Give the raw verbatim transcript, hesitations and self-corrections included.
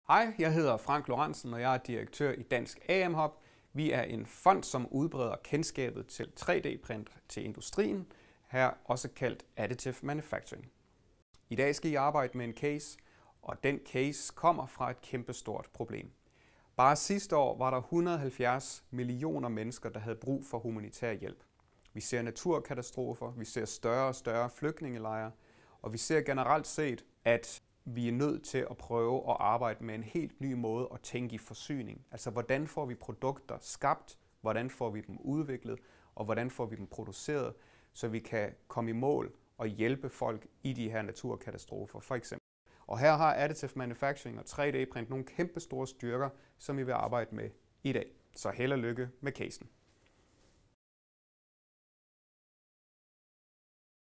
Hej, jeg hedder Frank Lorentzen, og jeg er direktør i Dansk A M Hub. Vi er en fond, som udbreder kendskabet til tre D-print til industrien, her også kaldt Additive Manufacturing. I dag skal I arbejde med en case, og den case kommer fra et kæmpestort problem. Bare sidste år var der et hundrede og halvfjerds millioner mennesker, der havde brug for humanitær hjælp. Vi ser naturkatastrofer, vi ser større og større flygtningelejre, og vi ser generelt set, at vi er nødt til at prøve at arbejde med en helt ny måde at tænke i forsyning. Altså, hvordan får vi produkter skabt, hvordan får vi dem udviklet, og hvordan får vi dem produceret, så vi kan komme i mål og hjælpe folk i de her naturkatastrofer, for eksempel. Og her har Additive Manufacturing og tre D-print nogle kæmpe store styrker, som vi vil arbejde med i dag. Så held og lykke med casen.